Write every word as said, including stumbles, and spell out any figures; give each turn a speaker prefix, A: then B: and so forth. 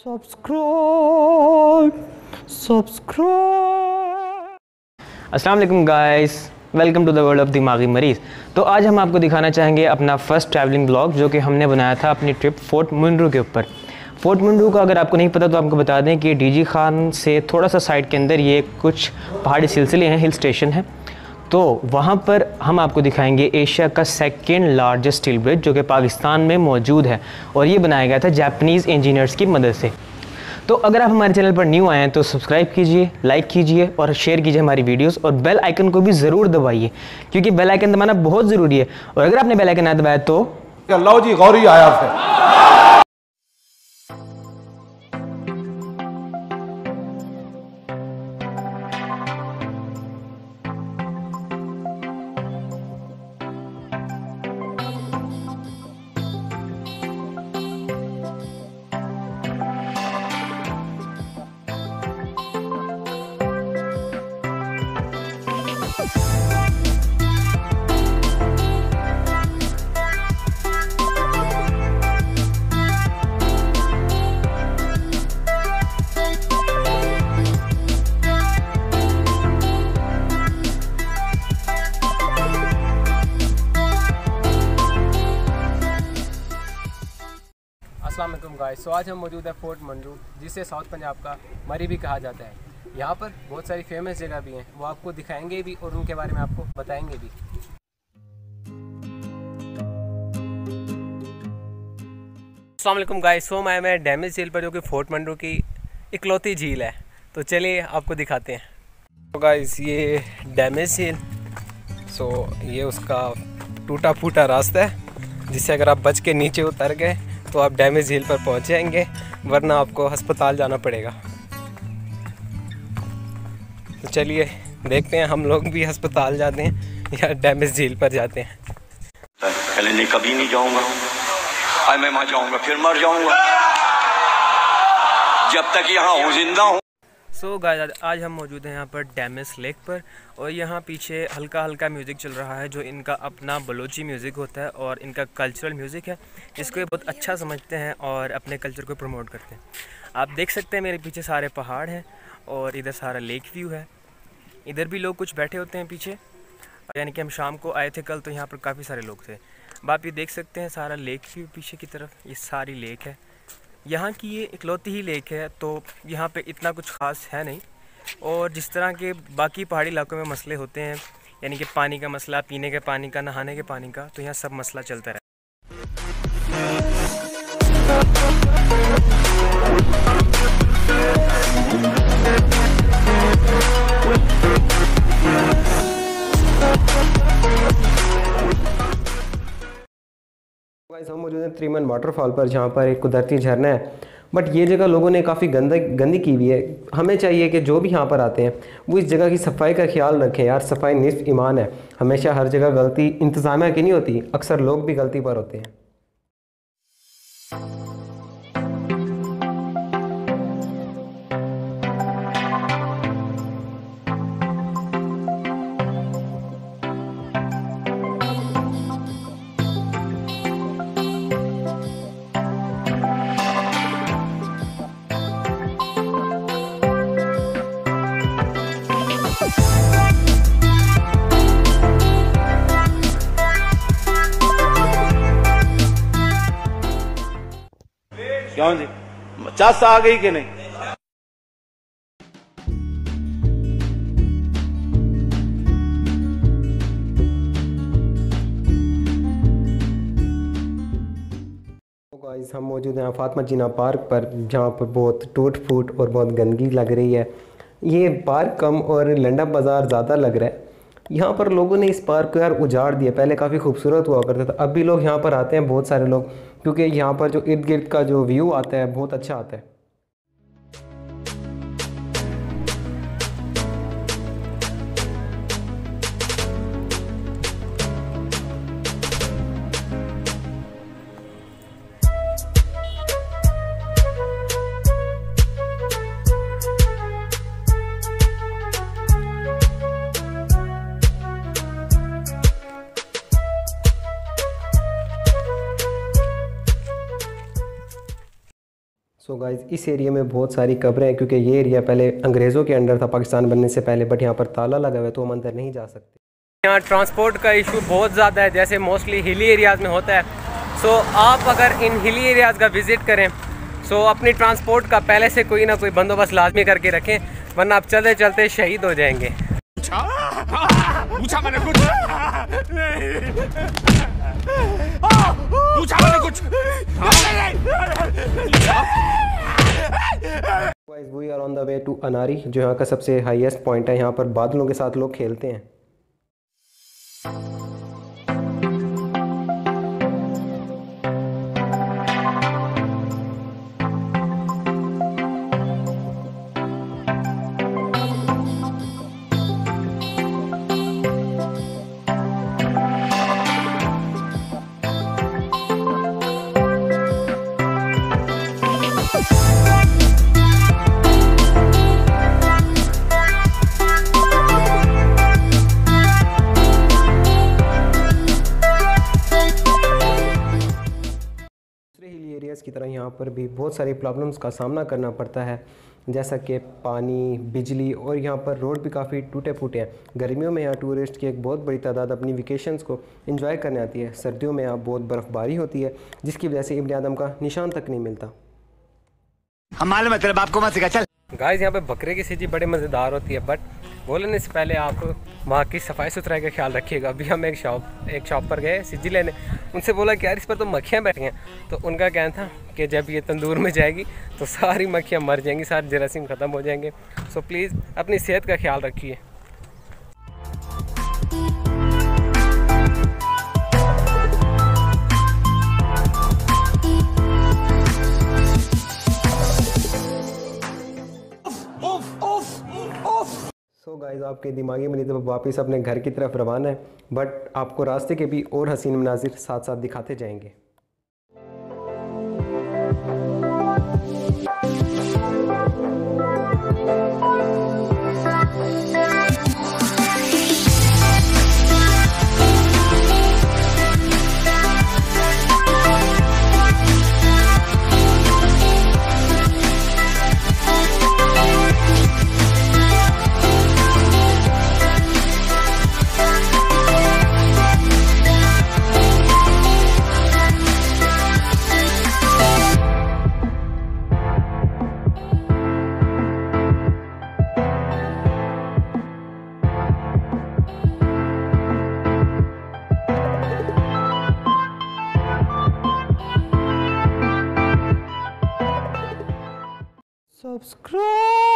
A: Subscribe subscribe अस्सलाम वालेकुम guys, welcome to the world of दिमागी मरीज़। तो आज हम आपको दिखाना चाहेंगे अपना फर्स्ट ट्रैवलिंग ब्लॉग जो कि हमने बनाया था अपनी ट्रिप फोर्ट मुंड्रू के ऊपर। फोर्ट मुंड्रू का अगर आपको नहीं पता तो आपको बता दें कि डीजी खान से थोड़ा सा साइड के अंदर ये कुछ पहाड़ी सिलसिले हैं, हिल स्टेशन है। तो वहाँ पर हम आपको दिखाएंगे एशिया का सेकेंड लार्जेस्ट स्टील ब्रिज जो कि पाकिस्तान में मौजूद है और ये बनाया गया था जापानीज़ इंजीनियर्स की मदद से। तो अगर आप हमारे चैनल पर न्यू आए हैं तो सब्सक्राइब कीजिए, लाइक कीजिए और शेयर कीजिए हमारी वीडियोस, और बेल आइकन को भी ज़रूर दबाइए क्योंकि बेल आइकन दबाना बहुत ज़रूरी है। और अगर आपने बेल आइकन ना दबाया तो
B: अल्लाह जी गौरी आया है।
C: अस्सलाम वालेकुम गाइस। सो आज हम मौजूद है फोर्ट मुंड्रू, जिसे साउथ पंजाब का मरी भी कहा जाता है। यहाँ पर बहुत सारी फेमस जगह भी हैं, वो आपको दिखाएंगे भी और उनके बारे में आपको बताएंगे भी। अस्सलाम वालेकुम गाइस। सो मैं मैं डैमेज झील पर जो कि फोर्ट मुंड्रू की इकलौती झील है, तो चलिए आपको दिखाते हैं। तो गाइस ये डैमेज झील, सो ये उसका टूटा फूटा रास्ता है जिससे अगर आप बच के नीचे उतर गए तो आप डैमेज झील पर पहुंच जाएंगे, वरना आपको अस्पताल जाना पड़ेगा। तो चलिए देखते हैं हम लोग भी अस्पताल जाते हैं या डैमेज झील पर जाते हैं।
D: पहले नहीं, कभी नहीं जाऊंगा, आज मैं वहां जाऊंगा फिर मर जाऊंगा, जब तक यहाँ हूँ जिंदा हूँ।
C: सो गाइस आज हम मौजूद हैं यहाँ पर डैमेज लेक पर, और यहाँ पीछे हल्का हल्का म्यूज़िक चल रहा है जो इनका अपना बलोची म्यूज़िक होता है और इनका कल्चरल म्यूज़िक है, जिसको ये बहुत अच्छा समझते हैं और अपने कल्चर को प्रमोट करते हैं। आप देख सकते हैं मेरे पीछे सारे पहाड़ हैं और इधर सारा लेक व्यू है। इधर भी लोग कुछ बैठे होते हैं पीछे, यानी कि हम शाम को आए थे कल, तो यहाँ पर काफ़ी सारे लोग थे। अब आप ये देख सकते हैं सारा लेक व्यू पीछे की तरफ, ये सारी लेक है। यहाँ की ये इकलौती ही लेक है, तो यहाँ पे इतना कुछ ख़ास है नहीं। और जिस तरह के बाकी पहाड़ी इलाकों में मसले होते हैं, यानी कि पानी का मसला, पीने के पानी का, नहाने के पानी का, तो यहाँ सब मसला चलता रहता है।
A: हम मौजूद हैं त्रिमन वाटरफॉल पर, जहाँ पर एक कुदरती झरना है, बट ये जगह लोगों ने काफ़ी गंदा गंदी की हुई है। हमें चाहिए कि जो भी यहाँ पर आते हैं वो इस जगह की सफाई का ख्याल रखें। यार सफाई निस्फ ईमान है। हमेशा हर जगह गलती इंतज़ामिया की नहीं होती, अक्सर लोग भी गलती पर होते हैं।
B: क्यों जी चस आ गई कि नहीं?
A: गाइस हम मौजूद हैं फातिमा जीना पार्क पर, जहाँ पर बहुत टूट फूट और बहुत गंदगी लग रही है। ये पार्क कम और लंडा बाज़ार ज़्यादा लग रहा है। यहाँ पर लोगों ने इस पार्क को यार उजाड़ दिया। पहले काफ़ी खूबसूरत हुआ करता था, अब भी लोग यहाँ पर आते हैं, बहुत सारे लोग, क्योंकि यहाँ पर जो इर्द गिर्द का जो व्यू आता है बहुत अच्छा आता है। सो
E: सो गाइस इस एरिया में बहुत सारी कब्रें हैं क्योंकि ये एरिया पहले अंग्रेज़ों के अंडर था पाकिस्तान बनने से पहले, बट यहाँ पर ताला लगा हुआ है तो हम अंदर नहीं जा सकते।
C: यहाँ ट्रांसपोर्ट का इशू बहुत ज़्यादा है, जैसे मोस्टली हिली एरियाज़ में होता है। सो आप अगर इन हिली एरियाज़ का विज़िट करें सो अपनी ट्रांसपोर्ट का पहले से कोई ना कोई बंदोबस्त लाजमी करके रखें, वरना आप चलते चलते शहीद हो जाएंगे।
F: पूछा मैंने कुछ पूछा मैंने कुछ
E: guys we are on the way to अनारी, जो यहाँ का सबसे हाईएस्ट पॉइंट है। यहाँ पर बादलों के साथ लोग खेलते हैं। एरियाज़ की तरह यहाँ पर भी बहुत सारी प्रॉब्लम्स का सामना करना पड़ता है, जैसा कि पानी, बिजली, और यहाँ पर रोड भी काफ़ी टूटे फूटे हैं। गर्मियों में यहाँ टूरिस्ट की एक बहुत बड़ी तादाद अपनी वेकेशंस को एंजॉय करने आती है। सर्दियों में यहाँ बहुत बर्फ़बारी होती है जिसकी वजह से इब्न आदम का निशान तक नहीं मिलता।
F: हम मालूम है तेरे बाप को मत सिखा चल।
C: गाइस यहाँ पे बकरे की सब्जी बड़ी मज़ेदार होती है, बट बोलने से पहले आप वहाँ की सफाई सुथराई का ख्याल रखिएगा। अभी हम एक शॉप एक शॉप पर गए सब्जी लेने, उनसे बोला कि यार इस पर तो मक्खियाँ बैठी हैं, तो उनका कहना था कि जब ये तंदूर में जाएगी तो सारी मक्खियाँ मर जाएंगी, सारे जरासीम ख़त्म हो जाएंगे। सो प्लीज़ अपनी सेहत का ख्याल रखिए।
E: सो गाइस आपके दिमागी मरीज अब वापस अपने घर की तरफ रवाना है, बट आपको रास्ते के भी और हसीन मनाजिर साथ साथ दिखाते जाएंगे। Subscribe.